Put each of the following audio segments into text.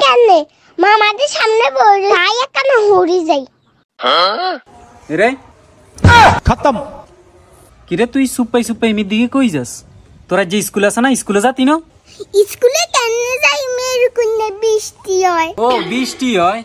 কেনে মামাদের সামনে বড় তাই কেন হরি যাই রে খতম কিরে তুই সুপাই সুপাই মি দিকে কই যাস তোরা যে স্কুল আছে না স্কুলে যাতি না স্কুলে কেন যাই মেরু কুন্নে বৃষ্টি হয় ও বৃষ্টি হয়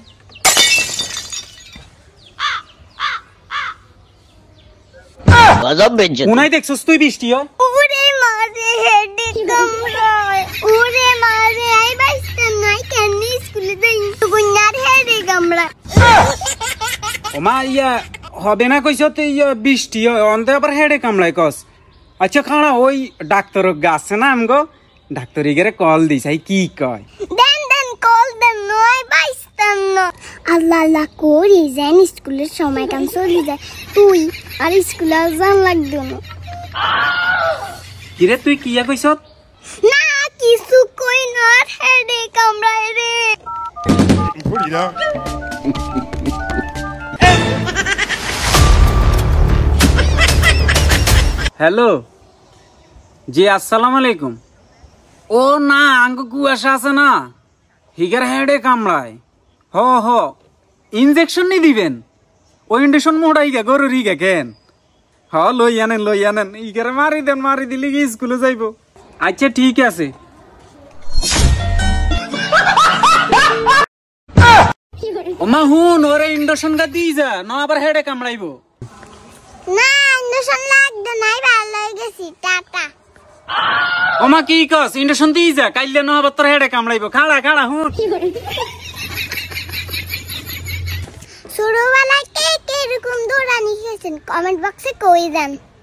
গজব বেজ্জত উনাই দেখছস তুই বৃষ্টি হয় ওরে মারে হেডে কামড়ায় ওরে মারে আই বাইস্তা নাই কেন স্কুলে যাই কুন্নার হেডে কামড়ায় ও মা ইয়া হবে না কইছ তুই বৃষ্টি হয় অন্তে আবার হেডে কামড়ায় কস আচ্ছা খানা ওই ডাক্তার গাছে না আমগো ডাক্তার ইগরে কল দিছাই কি কয় দেন কল দেন নয় বাইস্তান না আল্লাহ আল্লাহ করি যেন স্কুলের সময় কাম চলে যায় তুই আর স্কুলে যান লাগবে না কিরে তুই কিয়া কইছ না কিছু কই না হেডে কামড়ায় রে হ্যালো জি আসসালামু আলাইকুম ও না আঙ্গ কুয়াশা আছে না হিগার হেডে কামড়ায় হ ইনজেকশন নি দিবেন ও ইন্ডেশন মোড়াই গে গরুর হিগে কেন হ লই আনেন ইগারে মারি দিলি কি স্কুলে যাইব আচ্ছা ঠিক আছে ওমা হুন ওরে ইন্ডেশন গা দি যা না আবার হেডে কামড়াইব না ইন্ডেকশন লাগবে নাই ভালো হয়ে গেছি টাটা ওমা কি কস ইন্ডেশন দি যা কাইলে না আবার তোর হেডে কামড়াইব খাড়া হুন ছোটবেলায় কে এরকম দৌড়ানি খেয়েছেন কমেন্ট বক্সে কই দেন।